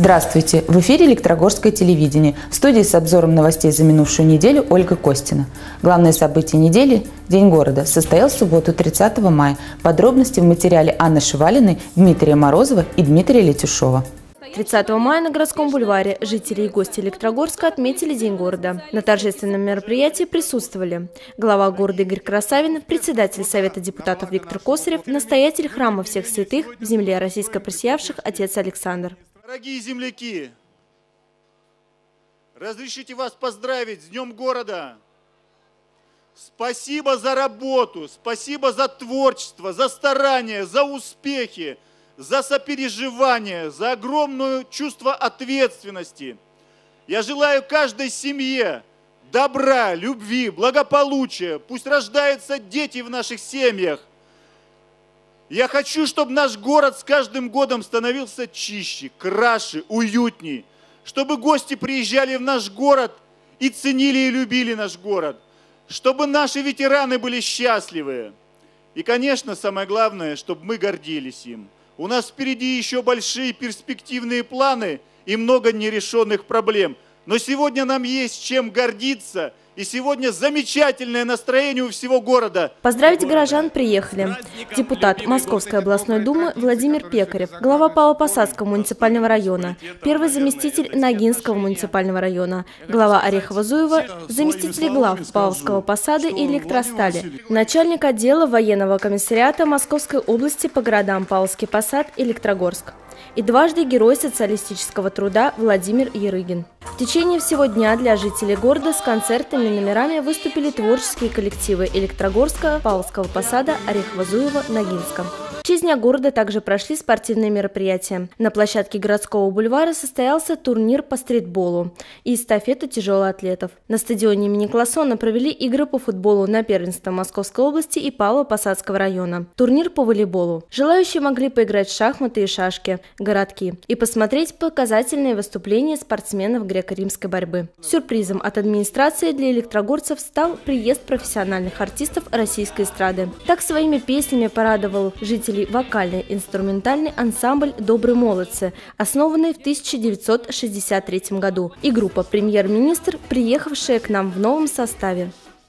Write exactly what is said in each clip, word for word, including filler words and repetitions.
Здравствуйте! В эфире Электрогорское телевидение. В студии с обзором новостей за минувшую неделю Ольга Костина. Главное событие недели – День города. Состоялся в субботу тридцатого мая. Подробности в материале Анны Шевалиной, Дмитрия Морозова и Дмитрия Летюшова. тридцатого мая на городском бульваре жители и гости Электрогорска отметили День города. На торжественном мероприятии присутствовали глава города Игорь Красавин, председатель Совета депутатов Виктор Косарев, настоятель храма всех святых в земле российско просиявших отец Александр. Дорогие земляки, разрешите вас поздравить с Днем города. Спасибо за работу, спасибо за творчество, за старания, за успехи, за сопереживание, за огромное чувство ответственности. Я желаю каждой семье добра, любви, благополучия. Пусть рождаются дети в наших семьях. Я хочу, чтобы наш город с каждым годом становился чище, краше, уютней. Чтобы гости приезжали в наш город и ценили и любили наш город. Чтобы наши ветераны были счастливы. И, конечно, самое главное, чтобы мы гордились им. У нас впереди еще большие перспективные планы и много нерешенных проблем. Но сегодня нам есть чем гордиться. И сегодня замечательное настроение у всего города. Поздравить горожан приехали депутат Московской областной думы Владимир Пекарев, глава Павлово-Посадского муниципального района, первый заместитель Ногинского муниципального района, глава Орехово-Зуева, заместители глав Павловского посада и электростали, начальник отдела военного комиссариата Московской области по городам Павловский посад и Электрогорск. И дважды герой социалистического труда Владимир Ярыгин. В течение всего дня для жителей города с концертами и номерами выступили творческие коллективы Электрогорска, Павловского посада, Орехово-Зуева, Ногинска. В честь Дня города также прошли спортивные мероприятия. На площадке городского бульвара состоялся турнир по стритболу и эстафета тяжелоатлетов. На стадионе имени Классона провели игры по футболу на первенство Московской области и Павлово-Посадского района. Турнир по волейболу. Желающие могли поиграть в шахматы и шашки, городки и посмотреть показательные выступления спортсменов греко-римской борьбы. Сюрпризом от администрации для электрогорцев стал приезд профессиональных артистов российской эстрады. Так своими песнями порадовал жителей вокальный инструментальный ансамбль «Добрые молодцы», основанный в тысяча девятьсот шестьдесят третьем году, и группа «Премьер-министр», приехавшая к нам в новом составе.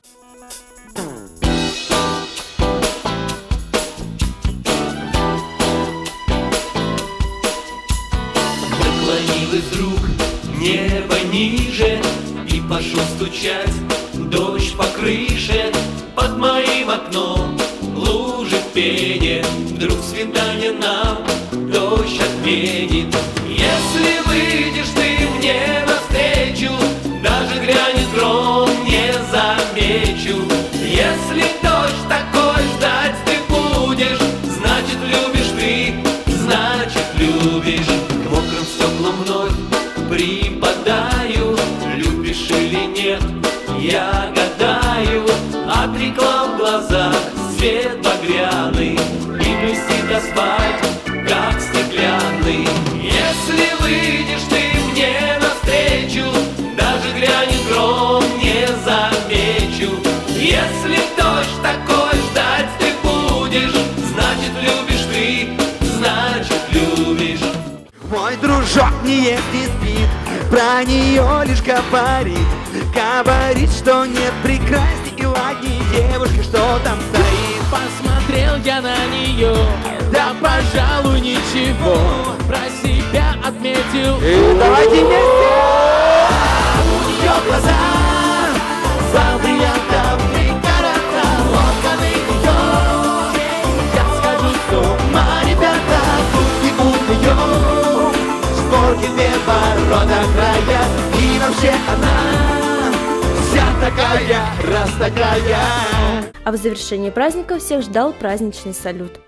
Наклонилась вдруг небо ниже, и пошел стучать дождь по крыше под моим окном. Лужи в пене, вдруг свидание нам дождь отменит. Если выйдешь ты мне навстречу, даже грянет гром, не замечу. Если дождь такой ждать ты будешь, значит любишь ты, значит любишь. К мокрым стеклам вновь припадаю, любишь или нет, я гадаю. От реклам в глазах свет багряный, и блестит асфальт, как стеклянный. Если выйдешь ты мне навстречу, даже грянет гром, не замечу. Если дождь такой ждать ты будешь, значит любишь ты, значит любишь. Мой дружок не ест, не спит, про нее лишь говорит. Говорит, что нет прекрасней и ладней девушки, что там стоит. Посмотрел я на нее, да, пожалуй, ничего, про себя отметил. И давайте вместе! У нее глаза, два бриллиантовых города, локоны ее, я схожу с ума, ребята, И у нее сборки две ворота края, и вообще она вся такая, раз такая. А в завершении праздника всех ждал праздничный салют.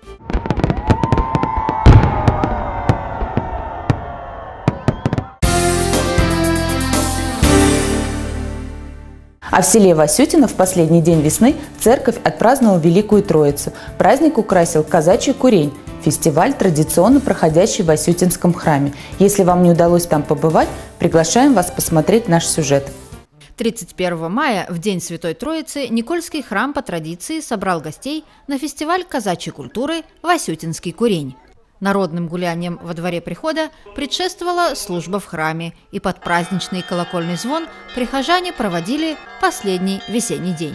А в селе Васютино в последний день весны церковь отпраздновала Великую Троицу. Праздник украсил казачий курень – фестиваль, традиционно проходящий в Васютинском храме. Если вам не удалось там побывать, приглашаем вас посмотреть наш сюжет. тридцать первого мая, в День Святой Троицы, Никольский храм по традиции собрал гостей на фестиваль казачьей культуры «Васютинский курень». Народным гулянием во дворе прихода предшествовала служба в храме, и под праздничный колокольный звон прихожане проводили последний весенний день.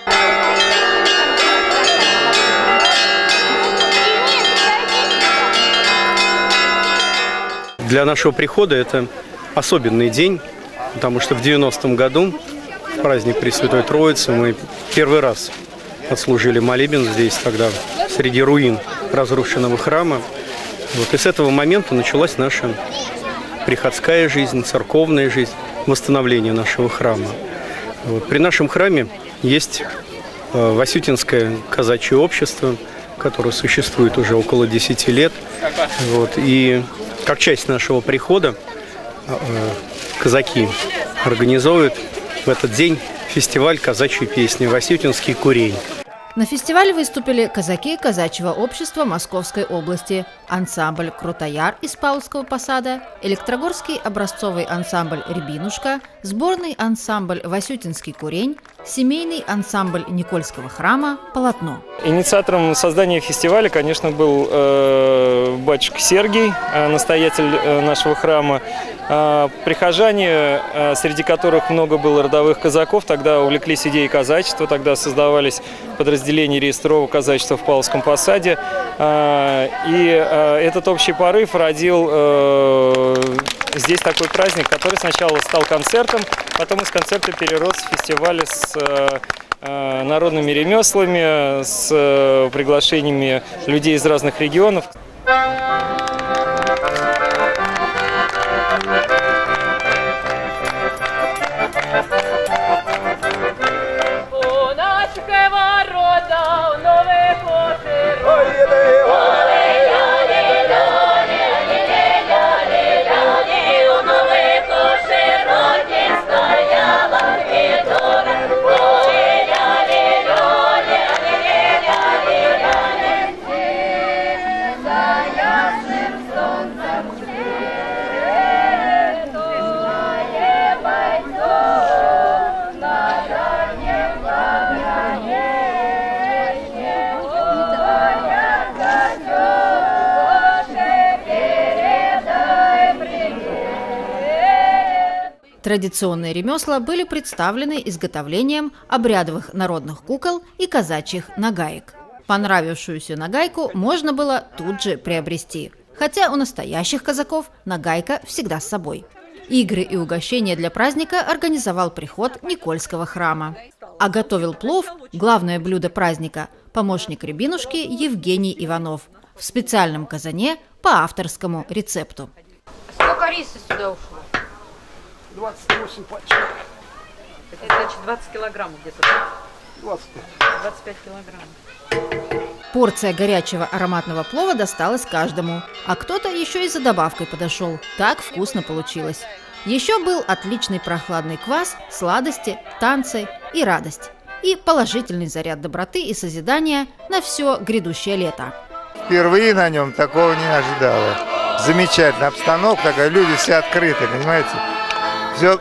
Для нашего прихода это особенный день, потому что в девяностом году, в праздник Пресвятой Троицы, мы первый раз отслужили молебен здесь, тогда среди руин разрушенного храма. Вот. И с этого момента началась наша приходская жизнь, церковная жизнь, восстановление нашего храма. Вот. При нашем храме есть э, Васютинское казачье общество, которое существует уже около десяти лет. Вот. И как часть нашего прихода э, казаки организуют в этот день фестиваль казачьей песни «Васютинский курень». На фестивале выступили казаки казачьего общества Московской области, ансамбль «Крутояр» из Павловского посада, Электрогорский образцовый ансамбль «Рябинушка», сборный ансамбль «Васютинский курень», семейный ансамбль Никольского храма «Полотно». Инициатором создания фестиваля, конечно, был э, батюшка Сергий, э, настоятель э, нашего храма. Э, прихожане, э, среди которых много было родовых казаков, тогда увлеклись идеей казачества, тогда создавались подразделения реестрового казачества в Павловском посаде. Э, и э, этот общий порыв родил э, здесь такой праздник, который сначала стал концертом, потом из концерта перерос в фестиваль с э, народными ремеслами, с э, приглашениями людей из разных регионов. Традиционные ремесла были представлены изготовлением обрядовых народных кукол и казачьих нагаек. Понравившуюся нагайку можно было тут же приобрести, хотя у настоящих казаков нагайка всегда с собой. Игры и угощения для праздника организовал приход Никольского храма. А готовил плов, главное блюдо праздника, помощник Рябинушки Евгений Иванов в специальном казане по авторскому рецепту. Сколько риса сюда ушло? двадцать восемь пачек. Это значит двадцать килограммов где-то, да? двадцать пять. двадцать пять килограммов. Порция горячего ароматного плова досталась каждому, а кто-то еще и за добавкой подошел. Так вкусно получилось. Еще был отличный прохладный квас, сладости, танцы и радость. И положительный заряд доброты и созидания на все грядущее лето. Впервые на нем такого не ожидала. Замечательная обстановка такая, люди все открыты, понимаете? Все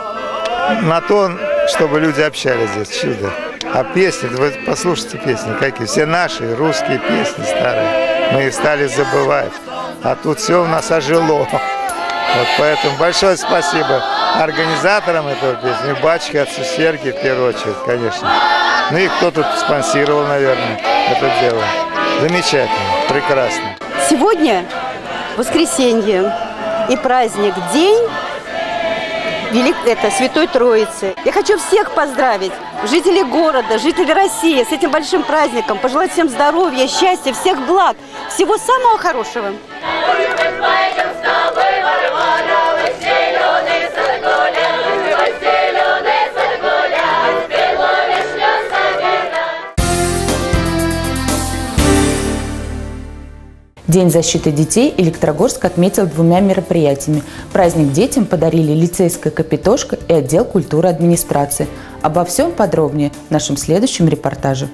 на то, чтобы люди общались здесь, чудо. А песни, вы послушайте песни какие, все наши русские песни старые. Мы их стали забывать. А тут все у нас ожило. Вот поэтому большое спасибо организаторам этого песни, батюшке, отцу Сергию в первую очередь, конечно. Ну и кто тут спонсировал, наверное, это дело. Замечательно, прекрасно. Сегодня воскресенье и праздник, день Велик... это Святой Троицы. Я хочу всех поздравить, жителей города, жителей России, с этим большим праздником, пожелать всем здоровья, счастья, всех благ, всего самого хорошего. День защиты детей Электрогорск отметил двумя мероприятиями. Праздник детям подарили лицейская капитошка и отдел культуры администрации. Обо всем подробнее в нашем следующем репортаже.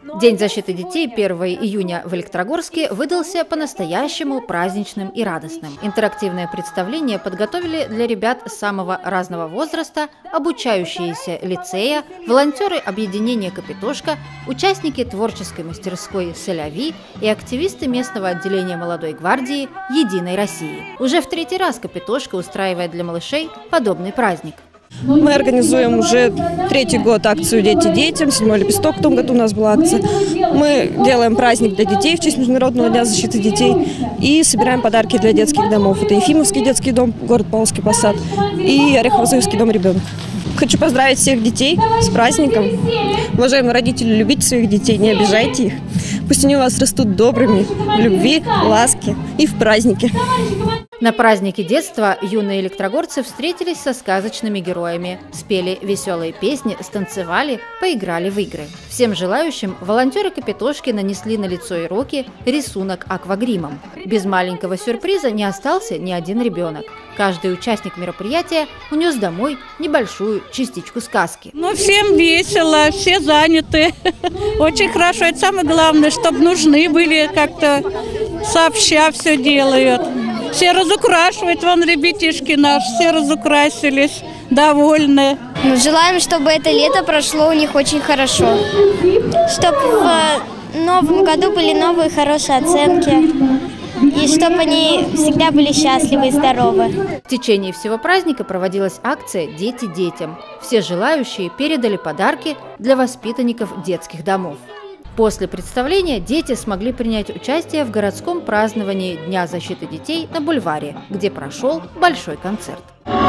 День защиты детей первого июня в Электрогорске выдался по-настоящему праздничным и радостным. Интерактивное представление подготовили для ребят самого разного возраста, обучающиеся лицея, волонтеры объединения «Капитошка», участники творческой мастерской «Соляви» и активисты местного отделения молодой гвардии «Единой России». Уже в третий раз «Капитошка» устраивает для малышей подобный праздник. Мы организуем уже третий год акцию «Дети детям». Седьмой лепесток в том году у нас была акция. Мы делаем праздник для детей в честь Международного дня защиты детей и собираем подарки для детских домов. Это Ефимовский детский дом, город Павловский Посад, и Орехово-Зуевский дом ребенка. Хочу поздравить всех детей с праздником. Уважаемые родители, любите своих детей, не обижайте их. Пусть они у вас растут добрыми, в любви, ласке и в празднике. На празднике детства юные электрогорцы встретились со сказочными героями, спели веселые песни, станцевали, поиграли в игры. Всем желающим волонтеры «Капитошки» нанесли на лицо и руки рисунок аквагримом. Без маленького сюрприза не остался ни один ребенок. Каждый участник мероприятия унес домой небольшую частичку сказки. Ну, всем весело, все заняты. Очень хорошо. Это самое главное, чтобы нужны были, как-то сообща все делают. Все разукрашивают, вон ребятишки наши, все разукрасились, довольны. Ну, желаем, чтобы это лето прошло у них очень хорошо. Чтобы в новом году были новые хорошие оценки. И чтобы они всегда были счастливы и здоровы. В течение всего праздника проводилась акция «Дети детям». Все желающие передали подарки для воспитанников детских домов. После представления дети смогли принять участие в городском праздновании Дня защиты детей на бульваре, где прошел большой концерт.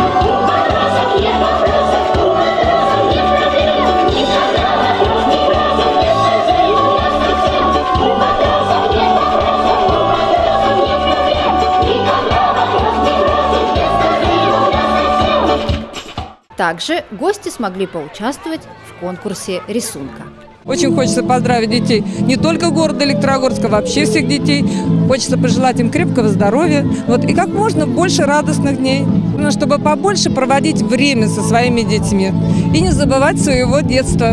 Также гости смогли поучаствовать в конкурсе рисунка. Очень хочется поздравить детей не только города Электрогорска, а вообще всех детей. Хочется пожелать им крепкого здоровья, вот, и как можно больше радостных дней, чтобы побольше проводить время со своими детьми и не забывать своего детства.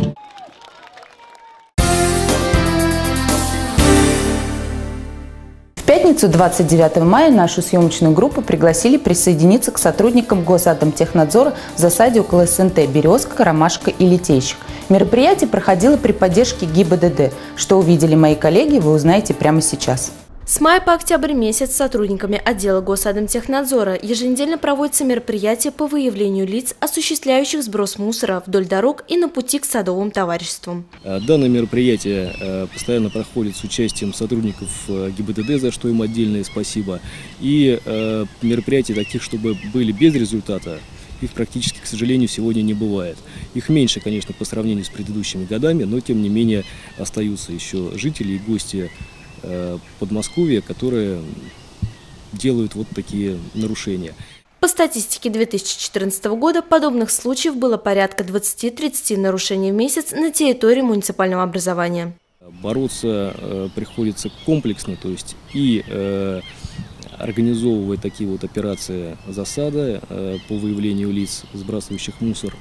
В пятницу, двадцать девятого мая, нашу съемочную группу пригласили присоединиться к сотрудникам Госатомтехнадзора в засаде около СНТ «Березка», «Ромашка» и «Литейщик». Мероприятие проходило при поддержке ГИБДД. Что увидели мои коллеги, вы узнаете прямо сейчас. С мая по октябрь месяц сотрудниками отдела Госатомтехнадзора еженедельно проводятся мероприятия по выявлению лиц, осуществляющих сброс мусора вдоль дорог и на пути к садовым товариществам. Данное мероприятие постоянно проходит с участием сотрудников ГИБДД, за что им отдельное спасибо. И мероприятий таких, чтобы были без результата, их практически, к сожалению, сегодня не бывает. Их меньше, конечно, по сравнению с предыдущими годами, но тем не менее остаются еще жители и гости Подмосковья, которые делают вот такие нарушения. По статистике две тысячи четырнадцатого года подобных случаев было порядка двадцати-тридцати нарушений в месяц на территории муниципального образования. Бороться э, приходится комплексно, то есть и э, организовывать такие вот операции засада э, по выявлению лиц, сбрасывающих мусор,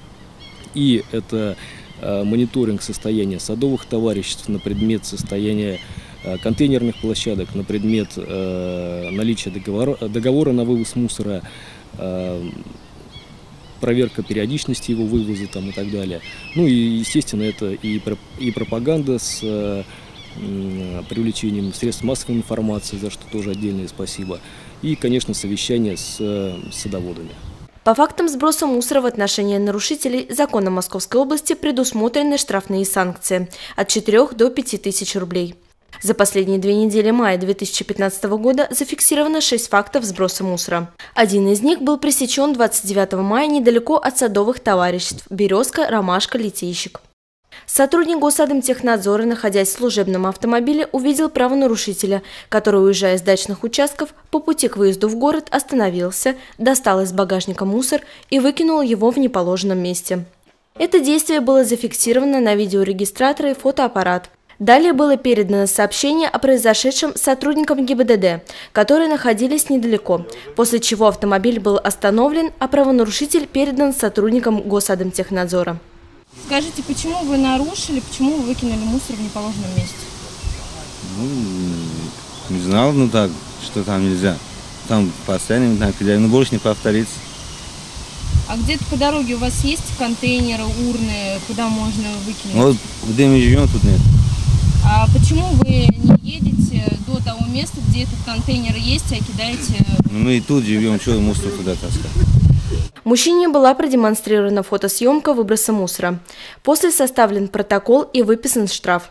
и это э, мониторинг состояния садовых товариществ на предмет состояния контейнерных площадок, на предмет э, наличия договора, договора на вывоз мусора, э, проверка периодичности его вывоза там, и так далее. Ну и, естественно, это и, и пропаганда с э, привлечением средств массовой информации, за что тоже отдельное спасибо. И, конечно, совещание с э, садоводами. По фактам сброса мусора в отношении нарушителей законом Московской области предусмотрены штрафные санкции от четырёх до пяти тысяч рублей. За последние две недели мая две тысячи пятнадцатого года зафиксировано шесть фактов сброса мусора. Один из них был пресечен двадцать девятого мая недалеко от садовых товариществ «Березка», «Ромашка», «Литейщик». Сотрудник Госатомтехнадзора, находясь в служебном автомобиле, увидел правонарушителя, который, уезжая с дачных участков, по пути к выезду в город остановился, достал из багажника мусор и выкинул его в неположенном месте. Это действие было зафиксировано на видеорегистратор и фотоаппарат. Далее было передано сообщение о произошедшем сотрудникам ГИБДД, которые находились недалеко, после чего автомобиль был остановлен, а правонарушитель передан сотрудникам Госатомтехнадзора. Скажите, почему вы нарушили, почему вы выкинули мусор в неположенном месте? Ну, не знал, ну так, что там нельзя. Там постоянно так, но больше не повторится. А где-то по дороге у вас есть контейнеры, урны, куда можно выкинуть? Вот где мы живем, тут нет. А почему вы не едете до того места, где этот контейнер есть, а кидаете? Ну, мы и тут живем, что мусор туда таскать? Мужчине была продемонстрирована фотосъемка выброса мусора. После составлен протокол и выписан штраф.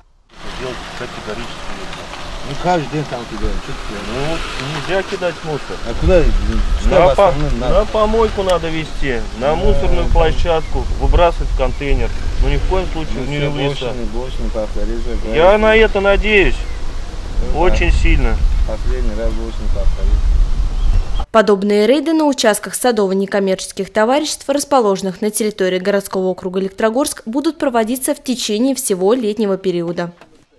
Ну, каждый день там кидаем. Ну, нельзя кидать мусор. А куда? На, по, на помойку надо везти, на мусорную площадку, выбрасывать в контейнер. Но ни в коем случае не в лес. Я на это надеюсь. Ну, очень да. Сильно. Последний раз больше не повторить. Подобные рейды на участках садово-некоммерческих товариществ, расположенных на территории городского округа Электрогорск, будут проводиться в течение всего летнего периода.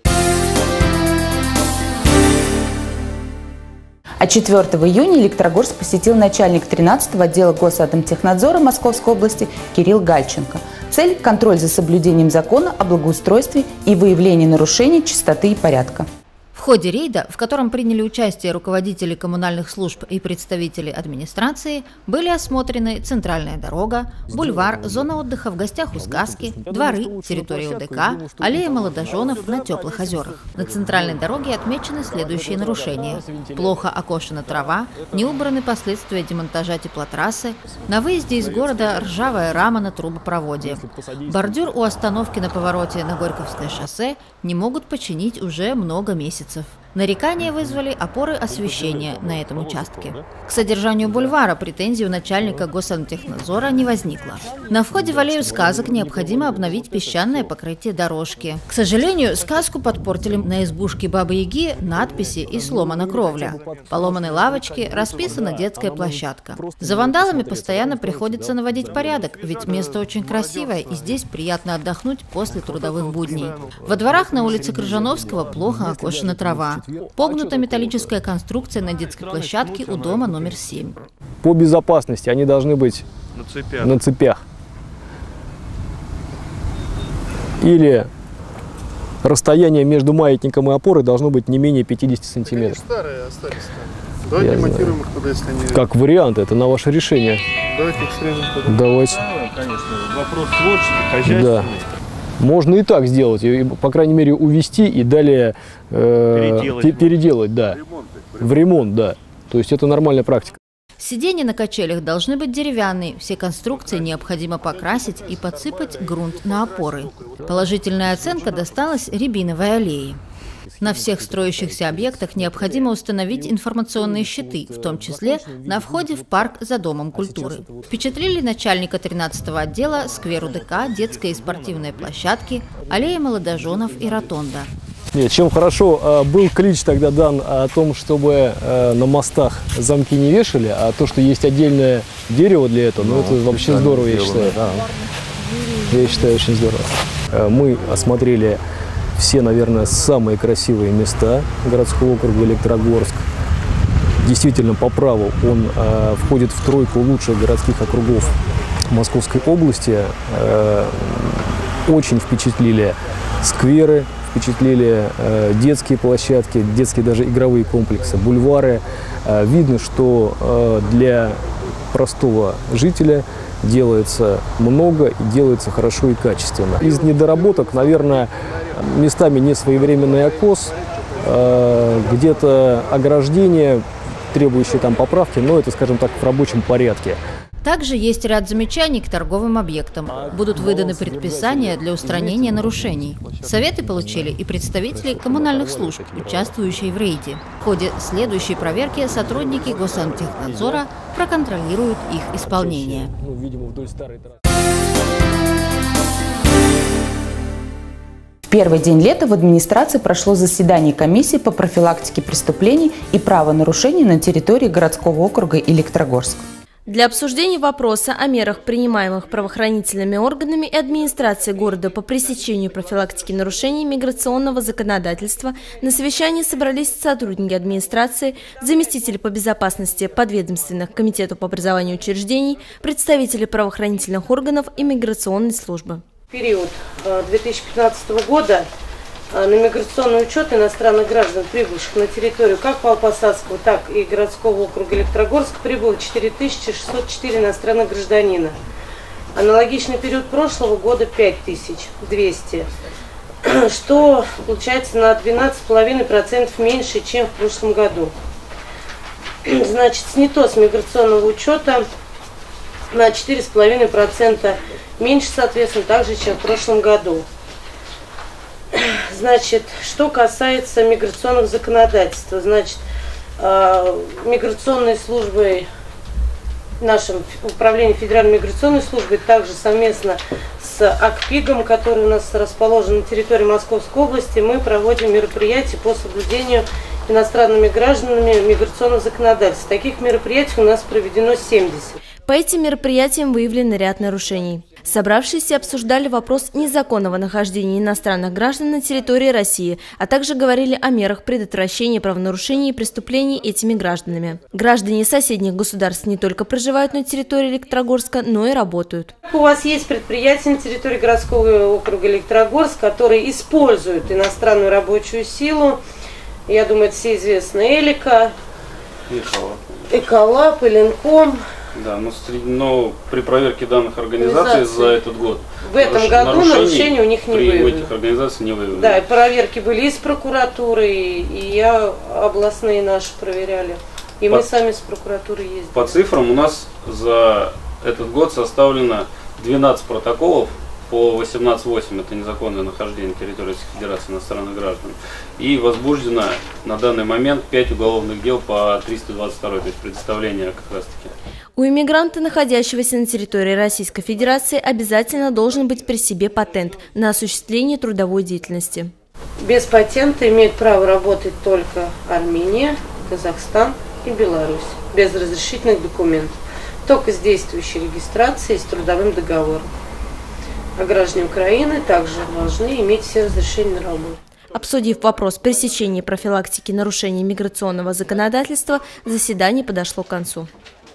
А четвёртого июня Электрогорск посетил начальник тринадцатого отдела Госатомтехнадзора Московской области Кирилл Гальченко. Цель – контроль за соблюдением закона о благоустройстве и выявление нарушений чистоты и порядка. В ходе рейда, в котором приняли участие руководители коммунальных служб и представители администрации, были осмотрены центральная дорога, бульвар, зона отдыха в гостях у сказки, дворы, территория ОДК, аллея молодоженов на Теплых озерах. На центральной дороге отмечены следующие нарушения. Плохо окошена трава, не убраны последствия демонтажа теплотрассы, на выезде из города ржавая рама на трубопроводе. Бордюр у остановки на повороте на Горьковское шоссе не могут починить уже много месяцев. Нарекания вызвали опоры освещения на этом участке. К содержанию бульвара претензий у начальника Госатомтехнадзора не возникло. На входе в аллею сказок необходимо обновить песчаное покрытие дорожки. К сожалению, сказку подпортили на избушке Бабы-Яги надписи и сломана кровля. Поломаны лавочки, расписана детская площадка. За вандалами постоянно приходится наводить порядок, ведь место очень красивое и здесь приятно отдохнуть после трудовых будней. Во дворах на улице Крыжановского плохо окошена трава. Погнута металлическая конструкция на детской площадке у дома номер семь. По безопасности они должны быть на цепях. На цепях. Или расстояние между маятником и опорой должно быть не менее пятидесяти сантиметров. Они старые остались. Давайте монтируем их туда, если они... Как вариант, это на ваше решение. Давайте их срежем туда. Давайте. Да, конечно. Вопрос творческий, хозяйственный. Да. Можно и так сделать, и, по крайней мере, увести и далее э, переделать, переделать, да. В ремонт, в ремонт, да. То есть это нормальная практика. Сиденья на качелях должны быть деревянные, все конструкции необходимо покрасить и подсыпать грунт на опоры. Положительная оценка досталась Рябиновой аллее. На всех строящихся объектах необходимо установить информационные щиты, в том числе на входе в парк за Домом культуры. Впечатлили начальника тринадцатого отдела сквер УДК, детская и спортивные площадки, аллея молодоженов и ротонда. Нет, чем хорошо был клич тогда дан о том, чтобы на мостах замки не вешали, а то, что есть отдельное дерево для этого, ну, ну это вообще здорово, я считаю. Да. Я считаю, очень здорово. Мы осмотрели все, наверное, самые красивые места городского округа Электрогорск. Действительно, по праву он э, входит в тройку лучших городских округов Московской области. Э, очень впечатлили скверы, впечатлили э, детские площадки, детские даже игровые комплексы, бульвары. Э, видно, что э, для простого жителя делается много и делается хорошо и качественно. Из недоработок, наверное, местами несвоевременный окос, э, где-то ограждение, требующее там поправки, но это, скажем так, в рабочем порядке. Также есть ряд замечаний к торговым объектам. Будут выданы предписания для устранения нарушений. Советы получили и представители коммунальных служб, участвующие в рейде. В ходе следующей проверки сотрудники Госатомтехнадзора проконтролируют их исполнение. В первый день лета в администрации прошло заседание комиссии по профилактике преступлений и правонарушений на территории городского округа Электрогорск. Для обсуждения вопроса о мерах, принимаемых правоохранительными органами и администрацией города по пресечению и профилактике нарушений миграционного законодательства, на совещании собрались сотрудники администрации, заместители по безопасности подведомственных комитету по образованию учреждений, представители правоохранительных органов и миграционной службы. период две тысячи пятнадцатого года на миграционный учет иностранных граждан, прибывших на территорию как Павлопосадского, так и городского округа Электрогорск, прибыло четыре тысячи шестьсот четыре иностранных гражданина. Аналогичный период прошлого года пять тысяч двести, что получается на двенадцать целых пять десятых процента меньше, чем в прошлом году. Значит, снято с миграционного учета на четыре целых пять десятых процента меньше, соответственно, также, чем в прошлом году. Значит, что касается миграционных законодательств, значит, миграционной службой, нашим управлением Федеральной миграционной службы, также совместно с АКПИГом, который у нас расположен на территории Московской области, мы проводим мероприятия по соблюдению иностранными гражданами миграционных законодательств. Таких мероприятий у нас проведено семьдесят. По этим мероприятиям выявлен ряд нарушений. Собравшиеся обсуждали вопрос незаконного нахождения иностранных граждан на территории России, а также говорили о мерах предотвращения правонарушений и преступлений этими гражданами. Граждане соседних государств не только проживают на территории Электрогорска, но и работают. У вас есть предприятия на территории городского округа Электрогорск, которые используют иностранную рабочую силу. Я думаю, это все известно. Элика, Эколаб, Эколаб, Эленком. Да, но, но при проверке данных организаций за этот год в этом году нарушений у них не выявлено. При этих организациях не выявлено. Да, и проверки были из прокуратуры, и я областные наши проверяли. И по, мы сами с прокуратурой ездили. По цифрам у нас за этот год составлено двенадцать протоколов по восемнадцать восемь, это незаконное нахождение на территории Российской Федерации иностранных граждан. И возбуждено на данный момент пять уголовных дел по триста двадцать два, то есть предоставление как раз таки. У иммигранта, находящегося на территории Российской Федерации, обязательно должен быть при себе патент на осуществление трудовой деятельности. Без патента имеют право работать только Армения, Казахстан и Беларусь, без разрешительных документов, только с действующей регистрацией и с трудовым договором. А граждане Украины также должны иметь все разрешения на работу. Обсудив вопрос пресечения и профилактики нарушений миграционного законодательства, заседание подошло к концу.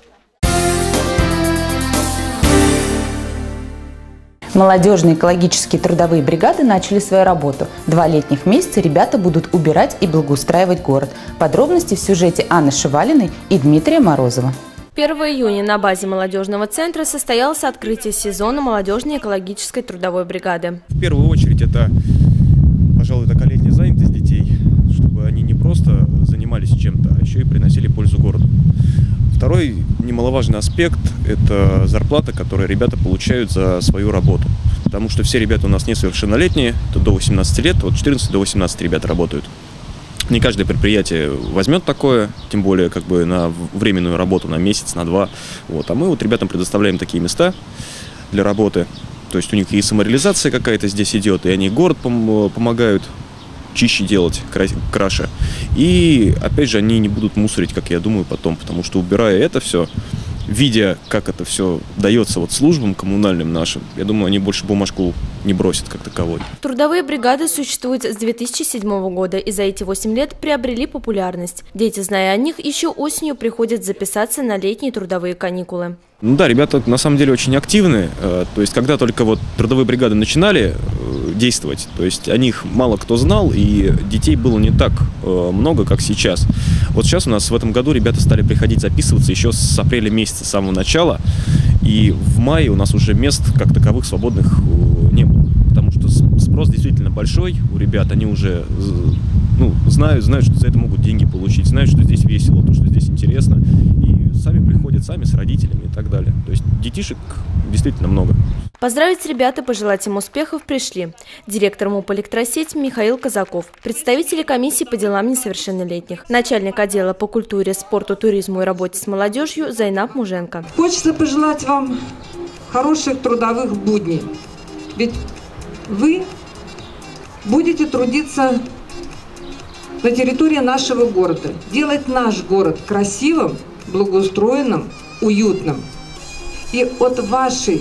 Молодежные экологические трудовые бригады начали свою работу. Два летних месяца ребята будут убирать и благоустраивать город. Подробности в сюжете Анны Шевалиной и Дмитрия Морозова. первого июня на базе молодежного центра состоялось открытие сезона молодежной экологической трудовой бригады. В первую очередь это, пожалуй, такая летняя занятость детей, чтобы они не просто занимались чем-то, а еще и приносили пользу городу. Второй немаловажный аспект – это зарплата, которую ребята получают за свою работу. Потому что все ребята у нас несовершеннолетние, это до восемнадцати лет, от четырнадцати до восемнадцати ребята работают. Не каждое предприятие возьмет такое, тем более как бы на временную работу, на месяц, на два. Вот. А мы вот ребятам предоставляем такие места для работы. То есть у них и самореализация какая-то здесь идет, и они город пом- помогают чище делать, краше. И, опять же, они не будут мусорить, как я думаю, потом, потому что, убирая это все, видя, как это все дается вот службам коммунальным нашим, я думаю, они больше бумажку не бросят как таковой. Трудовые бригады существуют с две тысячи седьмого года и за эти восемь лет приобрели популярность. Дети, зная о них, еще осенью приходят записаться на летние трудовые каникулы. Ну да, ребята на самом деле очень активны. То есть, когда только вот трудовые бригады начинали действовать, то есть о них мало кто знал, и детей было не так много, как сейчас. Вот сейчас у нас в этом году ребята стали приходить записываться еще с апреля месяца, с самого начала, и в мае у нас уже мест как таковых свободных не было, потому что спрос действительно большой у ребят, они уже ну, знают, знают, что за это могут деньги получить, знают, что здесь весело, то, что здесь интересно, и сами приходят, сами с родителями и так далее. То есть детишек действительно много. Поздравить ребят и пожелать им успехов пришли директор МУП «Электросеть» Михаил Казаков, представители комиссии по делам несовершеннолетних, начальник отдела по культуре, спорту, туризму и работе с молодежью Зайнаб Муженко. Хочется пожелать вам хороших трудовых будней, ведь вы будете трудиться на территории нашего города, делать наш город красивым, благоустроенным, уютным. И от вашей,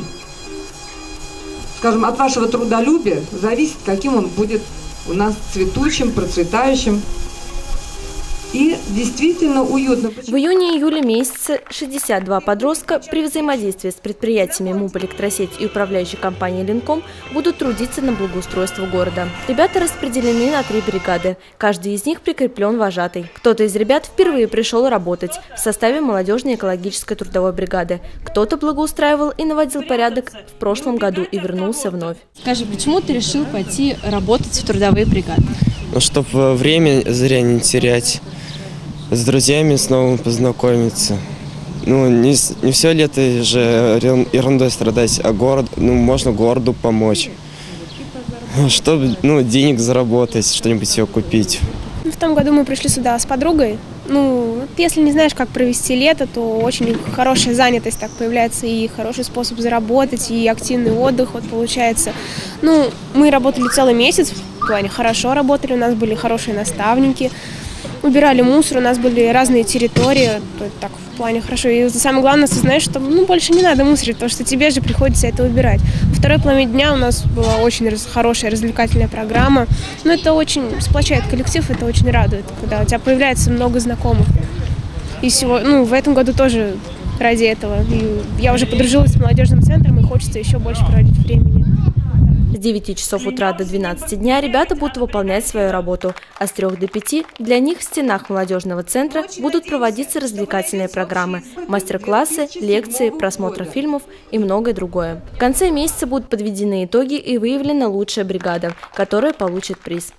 скажем, от вашего трудолюбия зависит, каким он будет у нас цветущим, процветающим. и действительно уютно. В июне-июле месяце шестьдесят два подростка при взаимодействии с предприятиями МУП «Электросеть» и управляющей компанией «Ленком» будут трудиться на благоустройство города. Ребята распределены на три бригады. Каждый из них прикреплен вожатый. Кто-то из ребят впервые пришел работать в составе молодежной экологической трудовой бригады. Кто-то благоустраивал и наводил порядок в прошлом году и вернулся вновь. Скажи, почему ты решил пойти работать в трудовые бригады? Ну, чтобы время зря не терять, с друзьями снова познакомиться. Ну, не, не все лето же ерундой страдать, а город, ну, можно городу помочь. Чтобы, ну, денег заработать, что-нибудь себе купить. В том году мы пришли сюда с подругой. Ну, если не знаешь, как провести лето, то очень хорошая занятость так появляется, и хороший способ заработать, и активный отдых вот получается. Ну, мы работали целый месяц, в плане хорошо работали, у нас были хорошие наставники, убирали мусор, у нас были разные территории, то так в плане хорошо. И самое главное, осознаешь, что ну, больше не надо мусорить, потому что тебе же приходится это убирать. Во второй половине дня у нас была очень раз, хорошая развлекательная программа. Но это очень сплочает коллектив, это очень радует, когда у тебя появляется много знакомых. И сегодня, ну, в этом году тоже ради этого. И я уже подружилась с молодежным центром, и хочется еще больше проводить времени. С девяти часов утра до двенадцати дня ребята будут выполнять свою работу, а с трех до пяти для них в стенах молодежного центра будут проводиться развлекательные программы, мастер-классы, лекции, просмотр фильмов и многое другое. В конце месяца будут подведены итоги и выявлена лучшая бригада, которая получит приз.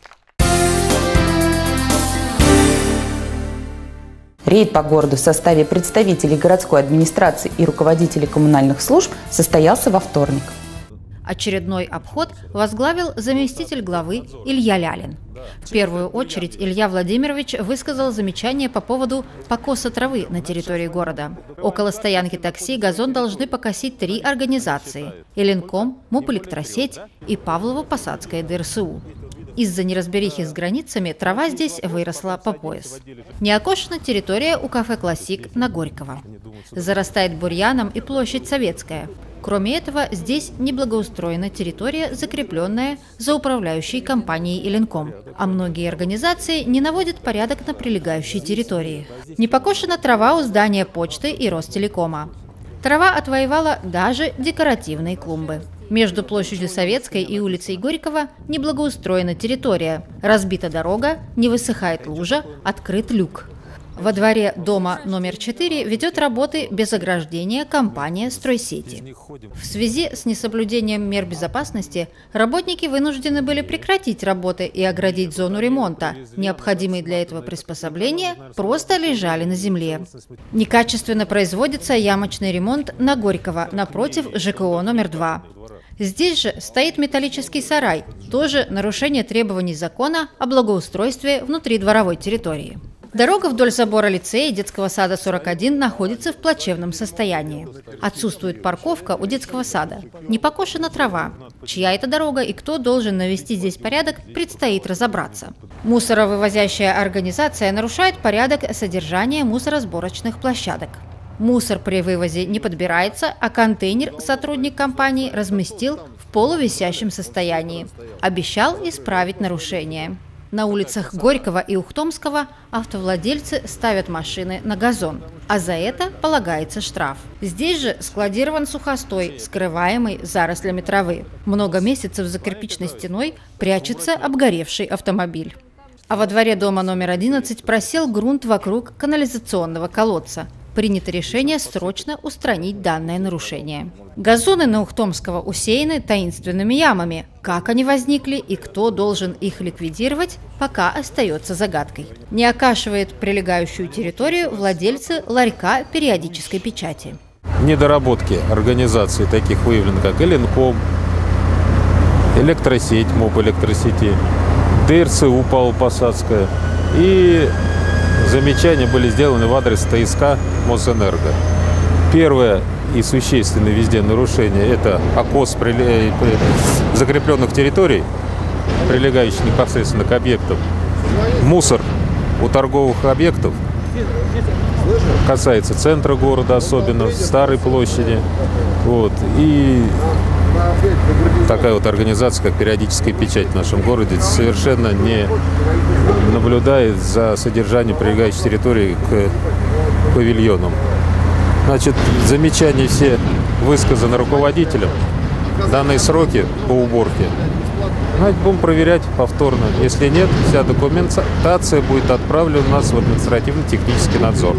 Рейд по городу в составе представителей городской администрации и руководителей коммунальных служб состоялся во вторник. Очередной обход возглавил заместитель главы Илья Лялин. В первую очередь Илья Владимирович высказал замечание по поводу покоса травы на территории города. Около стоянки такси газон должны покосить три организации – Ленком, МУП «Электросеть» и Павлово-Посадское ДРСУ. Из-за неразберихи с границами трава здесь выросла по пояс. Не окошена территория у кафе «Классик» на Горького. Зарастает бурьяном и площадь Советская. Кроме этого, здесь неблагоустроена территория, закрепленная за управляющей компанией «Ленком», а многие организации не наводят порядок на прилегающей территории. Не покошена трава у здания почты и Ростелекома. Трава отвоевала даже декоративные клумбы. Между площадью Советской и улицей Горького неблагоустроена территория, разбита дорога, не высыхает лужа, открыт люк. Во дворе дома номер четыре ведет работы без ограждения компания «Стройсети». В связи с несоблюдением мер безопасности работники вынуждены были прекратить работы и оградить зону ремонта. Необходимые для этого приспособления просто лежали на земле. Некачественно производится ямочный ремонт на Горького напротив ЖКО номер два. Здесь же стоит металлический сарай, тоже нарушение требований закона о благоустройстве внутридворовой территории. Дорога вдоль забора лицея и детского сада сорок один находится в плачевном состоянии. Отсутствует парковка у детского сада. Не покошена трава. Чья это дорога и кто должен навести здесь порядок, предстоит разобраться. Мусоровывозящая организация нарушает порядок содержания мусоросборочных площадок. Мусор при вывозе не подбирается, а контейнер сотрудник компании разместил в полувисящем состоянии. Обещал исправить нарушение. На улицах Горького и Ухтомского автовладельцы ставят машины на газон, а за это полагается штраф. Здесь же складирован сухостой, скрываемый зарослями травы. Много месяцев за кирпичной стеной прячется обгоревший автомобиль. А во дворе дома номер одиннадцать просел грунт вокруг канализационного колодца. Принято решение срочно устранить данное нарушение. Газоны на Ухтомского усеяны таинственными ямами. Как они возникли и кто должен их ликвидировать, пока остается загадкой. Не окашивает прилегающую территорию владельцы ларька периодической печати. Недоработки организаций таких выявлены, как Ленком, Электросеть, МУП «Электросети», ДРСУ Павлово-Посадская и замечания были сделаны в адрес ТСК Мосэнерго. Первое и существенное везде нарушение – это окос закрепленных территорий, прилегающих непосредственно к объектам. Мусор у торговых объектов касается центра города, особенно Старой площади. Вот. И такая вот организация, как «Периодическая печать» в нашем городе, совершенно не наблюдает за содержанием прилегающей территории к павильонам. Значит, замечания все высказаны руководителям. Данные сроки по уборке значит, будем проверять повторно. Если нет, вся документация будет отправлена у нас в административно-технический надзор.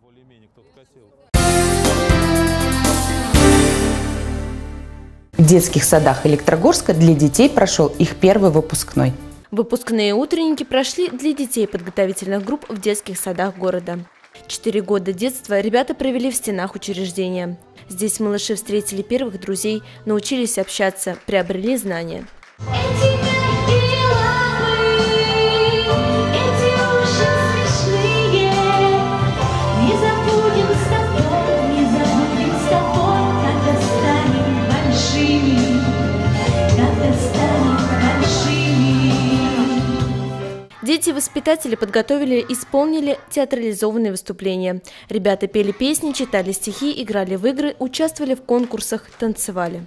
В детских садах Электрогорска для детей прошел их первый выпускной. Выпускные утренники прошли для детей подготовительных групп в детских садах города. Четыре года детства ребята провели в стенах учреждения. Здесь малыши встретили первых друзей, научились общаться, приобрели знания. Дети и воспитатели подготовили и исполнили театрализованные выступления. Ребята пели песни, читали стихи, играли в игры, участвовали в конкурсах, танцевали.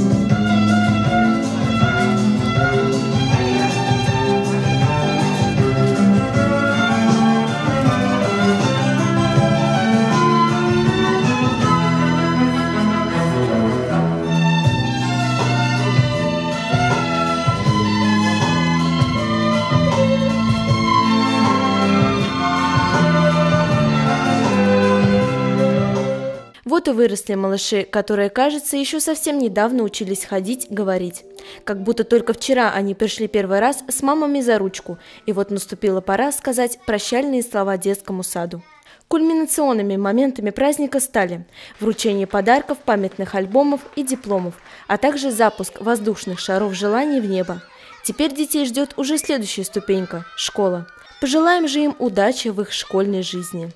Вот и выросли малыши, которые, кажется, еще совсем недавно учились ходить, говорить. Как будто только вчера они пришли первый раз с мамами за ручку, и вот наступила пора сказать прощальные слова детскому саду. Кульминационными моментами праздника стали вручение подарков, памятных альбомов и дипломов, а также запуск воздушных шаров желаний в небо. Теперь детей ждет уже следующая ступенька – школа. Пожелаем же им удачи в их школьной жизни.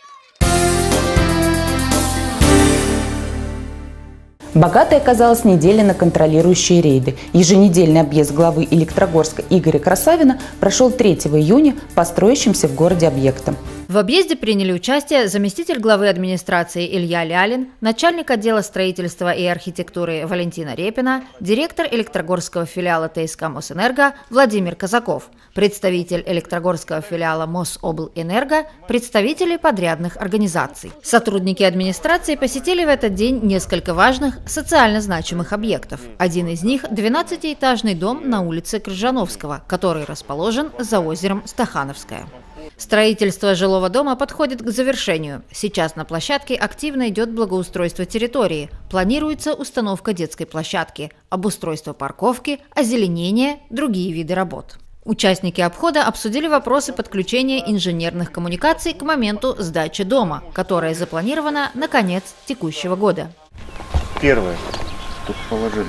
Богатой оказалась неделя на контролирующие рейды. Еженедельный объезд главы Электрогорска Игоря Красавина прошел третьего июня по строящимся в городе объектам. В объезде приняли участие заместитель главы администрации Илья Лялин, начальник отдела строительства и архитектуры Валентина Репина, директор Электрогорского филиала ТСК Мосэнерго Владимир Казаков, представитель Электрогорского филиала Мособлэнерго, представители подрядных организаций. Сотрудники администрации посетили в этот день несколько важных социально значимых объектов. Один из них – двенадцатиэтажный дом на улице Крыжановского, который расположен за озером Стахановское. Строительство жилого дома подходит к завершению. Сейчас на площадке активно идет благоустройство территории. Планируется установка детской площадки, обустройство парковки, озеленение, другие виды работ. Участники обхода обсудили вопросы подключения инженерных коммуникаций к моменту сдачи дома, которая запланирована на конец текущего года. Первое, тут положили.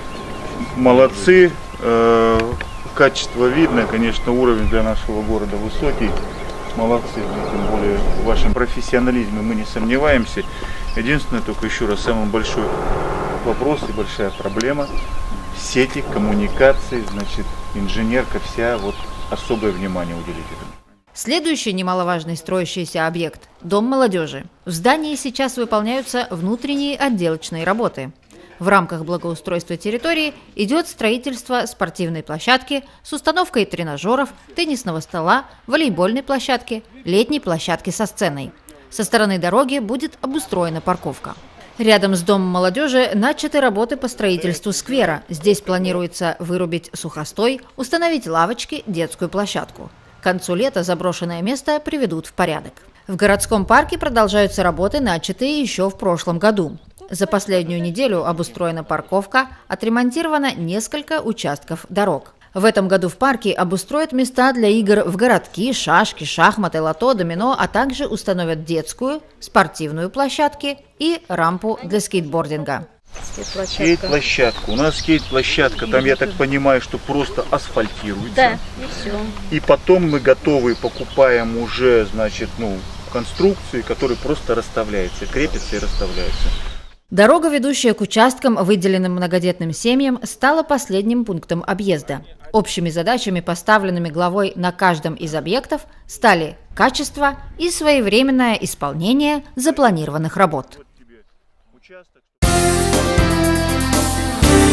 Молодцы, э, качество видно, конечно, уровень для нашего города высокий. Молодцы, тем более в вашем профессионализме мы не сомневаемся. Единственное, только еще раз, самый большой вопрос и большая проблема – сети, коммуникации, значит, инженерка вся, вот особое внимание уделить этому. Следующий немаловажный строящийся объект – Дом молодежи. В здании сейчас выполняются внутренние отделочные работы. В рамках благоустройства территории идет строительство спортивной площадки с установкой тренажеров, теннисного стола, волейбольной площадки, летней площадки со сценой. Со стороны дороги будет обустроена парковка. Рядом с Домом молодежи начаты работы по строительству сквера. Здесь планируется вырубить сухостой, установить лавочки, детскую площадку. К концу лета заброшенное место приведут в порядок. В городском парке продолжаются работы, начатые еще в прошлом году. За последнюю неделю обустроена парковка, отремонтировано несколько участков дорог. В этом году в парке обустроят места для игр в городки, шашки, шахматы, лото, домино, а также установят детскую, спортивную площадки и рампу для скейтбординга. Скейт-площадка. У нас скейт-площадка, там, я так понимаю, что просто асфальтируется. Да, и все. И потом мы готовы, покупаем уже, значит, ну, конструкции, которые просто расставляются, крепятся и расставляются. Дорога, ведущая к участкам, выделенным многодетным семьям, стала последним пунктом объезда. Общими задачами, поставленными главой на каждом из объектов, стали качество и своевременное исполнение запланированных работ.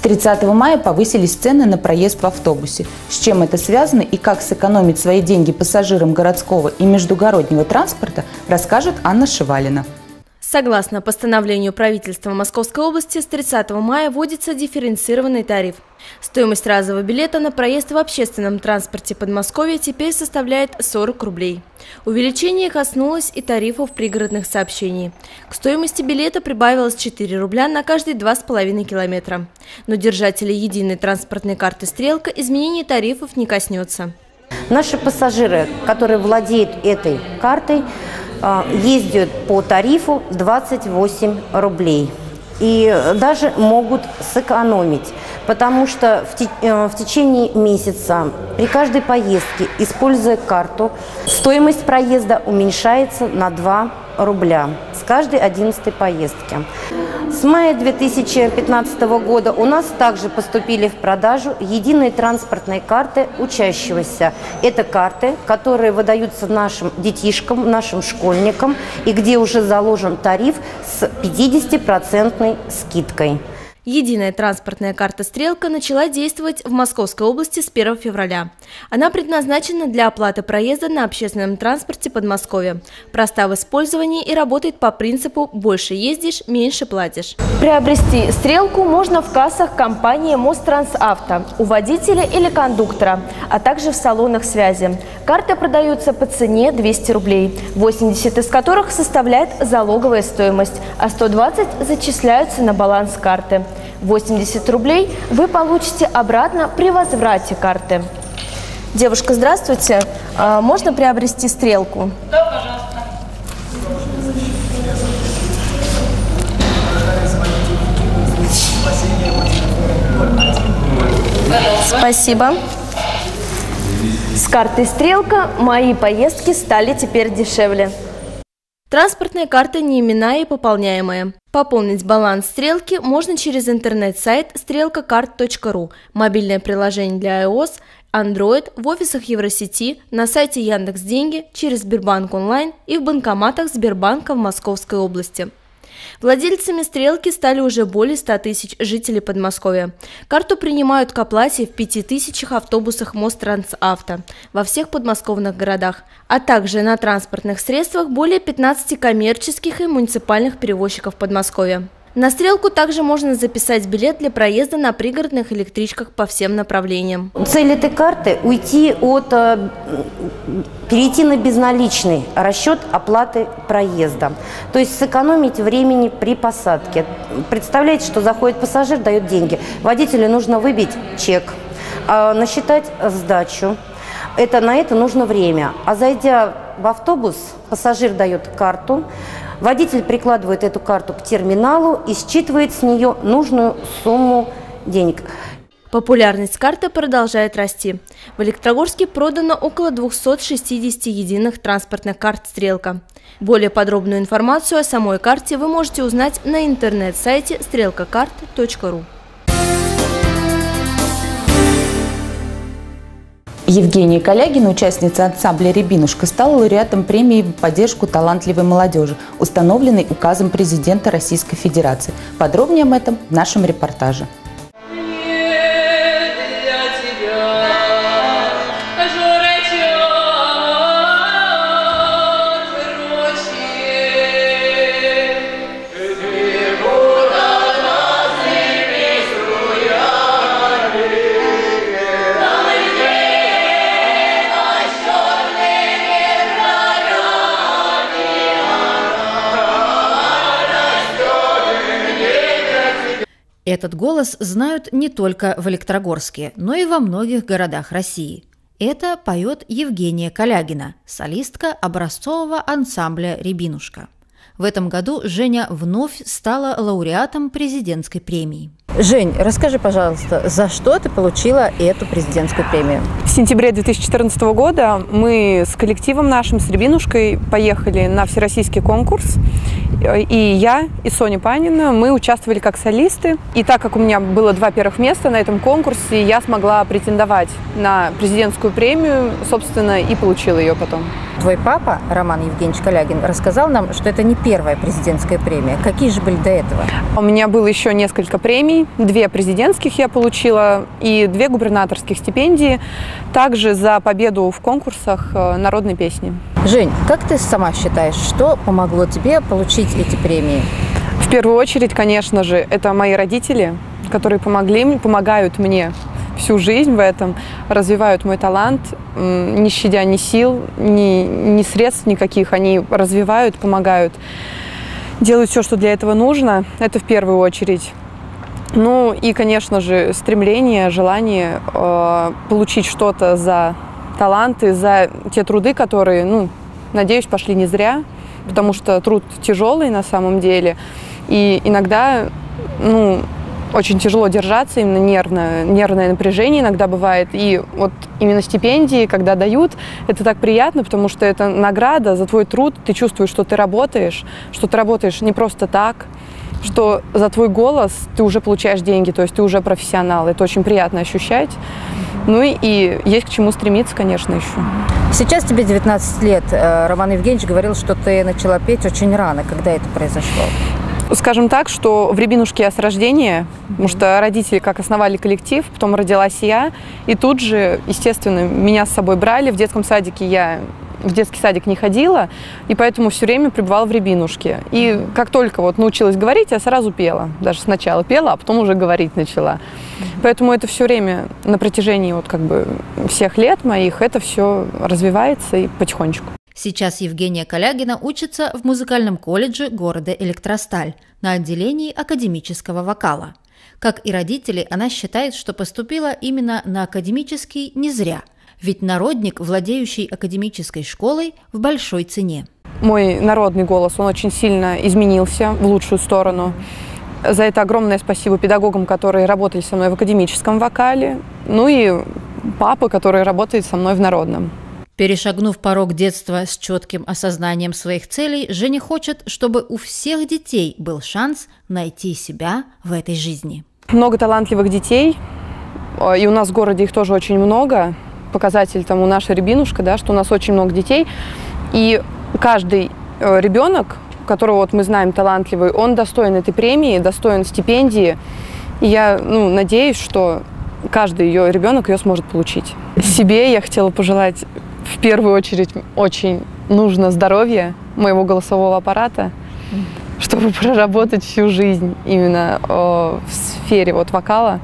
тридцатого мая повысились цены на проезд в автобусе. С чем это связано и как сэкономить свои деньги пассажирам городского и междугороднего транспорта, расскажет Анна Шивалина. Согласно постановлению правительства Московской области, с тридцатого мая вводится дифференцированный тариф. Стоимость разового билета на проезд в общественном транспорте Подмосковья теперь составляет сорок рублей. Увеличение коснулось и тарифов пригородных сообщений. К стоимости билета прибавилось четыре рубля на каждые два с половиной километра. Но держатели единой транспортной карты «Стрелка» изменений тарифов не коснется. Наши пассажиры, которые владеют этой картой, ездят по тарифу двадцать восемь рублей и даже могут сэкономить, потому что в, те, в течение месяца при каждой поездке, используя карту, стоимость проезда уменьшается на два рубля с каждой одиннадцатой поездки. С мая две тысячи пятнадцатого года у нас также поступили в продажу единые транспортные карты учащегося. Это карты, которые выдаются нашим детишкам, нашим школьникам, и где уже заложен тариф с пятидесятипроцентной скидкой. Единая транспортная карта «Стрелка» начала действовать в Московской области с первого февраля. Она предназначена для оплаты проезда на общественном транспорте Подмосковья. Проста в использовании и работает по принципу «больше ездишь, меньше платишь». Приобрести «Стрелку» можно в кассах компании «Мострансавто», у водителя или кондуктора, а также в салонах связи. Карты продаются по цене двести рублей, восемьдесят из которых составляет залоговая стоимость, а сто двадцать зачисляются на баланс карты. восемьдесят рублей вы получите обратно при возврате карты. Девушка, здравствуйте. А можно приобрести «Стрелку»? Да, пожалуйста. Спасибо. С картой «Стрелка» мои поездки стали теперь дешевле. Транспортная карта неименная и пополняемая. Пополнить баланс «Стрелки» можно через интернет-сайт стрелка карт точка ру, мобильное приложение для iOS, Android, в офисах Евросети, на сайте Яндекс.Деньги, через Сбербанк онлайн и в банкоматах Сбербанка в Московской области. Владельцами «Стрелки» стали уже более ста тысяч жителей Подмосковья. Карту принимают к оплате в пяти тысячах автобусах Мострансавто во всех подмосковных городах, а также на транспортных средствах более пятнадцати коммерческих и муниципальных перевозчиков Подмосковья. На «Стрелку» также можно записать билет для проезда на пригородных электричках по всем направлениям. Цель этой карты – уйти от, перейти на безналичный расчет оплаты проезда. То есть сэкономить времени при посадке. Представляете, что заходит пассажир, дает деньги. Водителю нужно выбить чек, насчитать сдачу. Это, на это нужно время. А зайдя в автобус, пассажир дает карту. Водитель прикладывает эту карту к терминалу и считывает с нее нужную сумму денег. Популярность карты продолжает расти. В Электрогорске продано около двухсот шестидесяти единых транспортных карт «Стрелка». Более подробную информацию о самой карте вы можете узнать на интернет-сайте стрелка карт точка ру. Евгения Калягина, участница ансамбля «Рябинушка», стала лауреатом премии в поддержку талантливой молодежи, установленной указом президента Российской Федерации. Подробнее об этом в нашем репортаже. Этот голос знают не только в Электрогорске, но и во многих городах России. Это поет Евгения Калягина, солистка образцового ансамбля «Рябинушка». В этом году Женя вновь стала лауреатом президентской премии. Жень, расскажи, пожалуйста, за что ты получила эту президентскую премию? В сентябре две тысячи четырнадцатого года мы с коллективом нашим, с «Рябинушкой», поехали на всероссийский конкурс. И я, и Соня Панина, мы участвовали как солисты. И так как у меня было два первых места на этом конкурсе, я смогла претендовать на президентскую премию, собственно, и получила ее потом. Твой папа, Роман Евгеньевич Калягин, рассказал нам, что это не первая президентская премия. Какие же были до этого? У меня было еще несколько премий. стипендий. Две президентских я получила и две губернаторских стипендии. Также за победу в конкурсах народной песни. Жень, как ты сама считаешь, что помогло тебе получить эти премии? В первую очередь, конечно же, это мои родители, которые помогли, помогают мне всю жизнь в этом, развивают мой талант, не щадя ни сил, ни, ни средств никаких. Они развивают, помогают, делают все, что для этого нужно. Это в первую очередь. Ну и, конечно же, стремление, желание э, получить что-то за таланты, за те труды, которые, ну, надеюсь, пошли не зря, потому что труд тяжелый на самом деле. И иногда, ну, очень тяжело держаться, именно нервно, нервное напряжение иногда бывает. И вот именно стипендии, когда дают, это так приятно, потому что это награда за твой труд. Ты чувствуешь, что ты работаешь, что ты работаешь не просто так, что за твой голос ты уже получаешь деньги, то есть ты уже профессионал. Это очень приятно ощущать. Ну и, и есть к чему стремиться, конечно, еще. Сейчас тебе девятнадцать лет. Роман Евгеньевич говорил, что ты начала петь очень рано. Когда это произошло? Скажем так, что в Рябинушке я с рождения, потому что родители как основали коллектив, потом родилась я, и тут же, естественно, меня с собой брали. В детском садике я в детский садик не ходила, и поэтому все время пребывала в Рябинушке. И как только вот научилась говорить, я сразу пела. Даже сначала пела, а потом уже говорить начала. Поэтому это все время на протяжении вот как бы всех лет моих это все развивается и потихонечку. Сейчас Евгения Калягина учится в музыкальном колледже города Электросталь на отделении академического вокала. Как и родители, она считает, что поступила именно на академический не зря, ведь народник, владеющий академической школой, в большой цене. Мой народный голос, он очень сильно изменился в лучшую сторону. За это огромное спасибо педагогам, которые работали со мной в академическом вокале, ну и папа, который работает со мной в народном. Перешагнув порог детства с четким осознанием своих целей, Женя хочет, чтобы у всех детей был шанс найти себя в этой жизни. Много талантливых детей, и у нас в городе их тоже очень много. Показатель там у нашей Рябинушка, да, что у нас очень много детей. И каждый ребенок, которого вот мы знаем талантливый, он достоин этой премии, достоин стипендии. И я ну, надеюсь, что каждый ее ребенок ее сможет получить. Себе я хотела пожелать в первую очередь очень нужно здоровье моего голосового аппарата, чтобы проработать всю жизнь именно э, в сфере вот, вокала.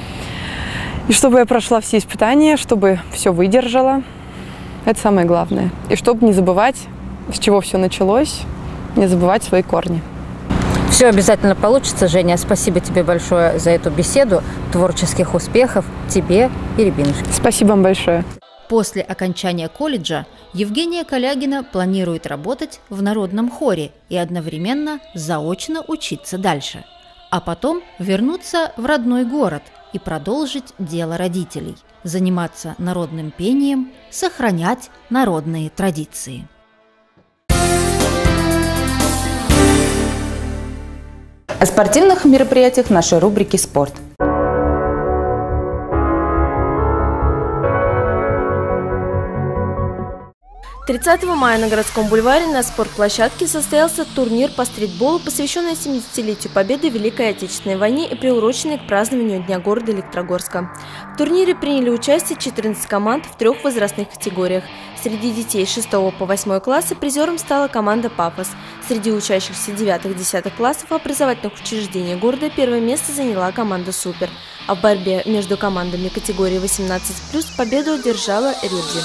И чтобы я прошла все испытания, чтобы все выдержала. Это самое главное. И чтобы не забывать, с чего все началось, не забывать свои корни. Все обязательно получится, Женя. Спасибо тебе большое за эту беседу. Творческих успехов тебе и Рябинушке. Спасибо вам большое. После окончания колледжа Евгения Калягина планирует работать в народном хоре и одновременно заочно учиться дальше. А потом вернуться в родной город и продолжить дело родителей, заниматься народным пением, сохранять народные традиции. О спортивных мероприятиях нашей рубрики «Спорт». тридцатого мая на городском бульваре на спортплощадке состоялся турнир по стритболу, посвященный семидесятилетию Победы в Великой Отечественной войне и приуроченный к празднованию Дня города Электрогорска. В турнире приняли участие четырнадцать команд в трех возрастных категориях. Среди детей с шестого по восьмой класса призером стала команда «Пафос». Среди учащихся девятых-десятых классов образовательных учреждений города первое место заняла команда «Супер». А в борьбе между командами категории восемнадцать плюс победу одержала «Ребзи».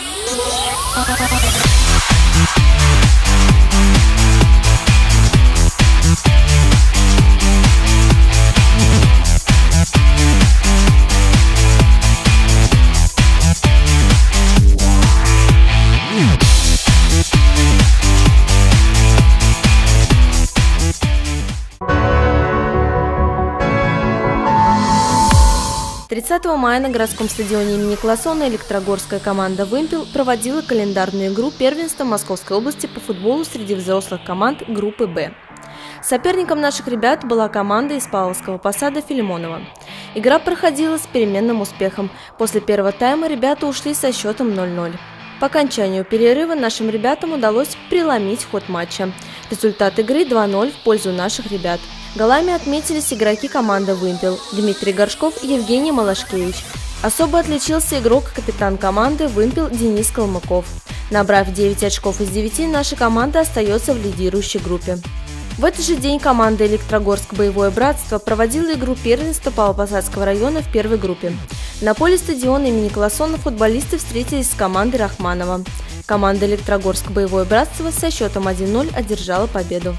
тридцатого мая на городском стадионе имени Классона электрогорская команда «Вымпел» проводила календарную игру первенства Московской области по футболу среди взрослых команд группы «Б». Соперником наших ребят была команда из Павловского посада Филимонова. Игра проходила с переменным успехом. После первого тайма ребята ушли со счетом ноль ноль. По окончанию перерыва нашим ребятам удалось преломить ход матча. Результат игры два ноль в пользу наших ребят. Голами отметились игроки команды «Вымпел» Дмитрий Горшков и Евгений Малашкевич. Особо отличился игрок-капитан команды «Вымпел» Денис Калмыков. Набрав девять очков из девяти, наша команда остается в лидирующей группе. В этот же день команда «Электрогорск Боевое Братство» проводила игру первенства Павлопосадского района в первой группе. На поле стадиона имени Колосона футболисты встретились с командой Рахманова. Команда «Электрогорск Боевое Братство» со счетом один ноль одержала победу.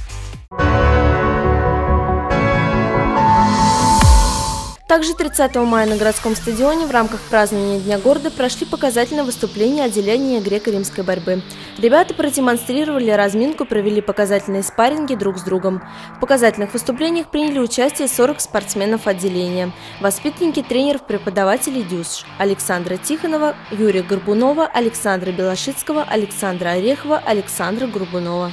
Также тридцатого мая на городском стадионе в рамках празднования Дня города прошли показательные выступления отделения греко-римской борьбы. Ребята продемонстрировали разминку, провели показательные спарринги друг с другом. В показательных выступлениях приняли участие сорок спортсменов отделения. Воспитанники тренеров-преподавателей ДЮСШ Александра Тихонова, Юрия Горбунова, Александра Белошицкого, Александра Орехова, Александра Горбунова.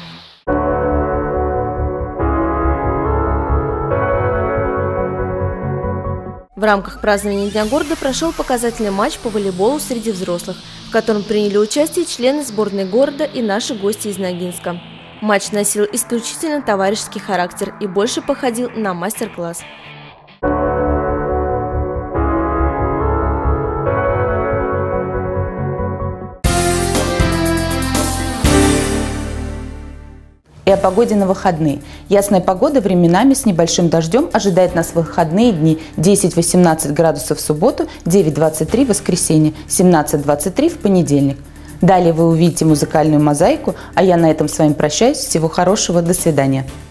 В рамках празднования Дня города прошел показательный матч по волейболу среди взрослых, в котором приняли участие члены сборной города и наши гости из Ногинска. Матч носил исключительно товарищеский характер и больше походил на мастер-класс. И о погоде на выходные. Ясная погода временами с небольшим дождем ожидает нас в выходные дни. десять-восемнадцать градусов в субботу, девять-двадцать три в воскресенье, семнадцать-двадцать три в понедельник. Далее вы увидите музыкальную мозаику, а я на этом с вами прощаюсь. Всего хорошего, до свидания.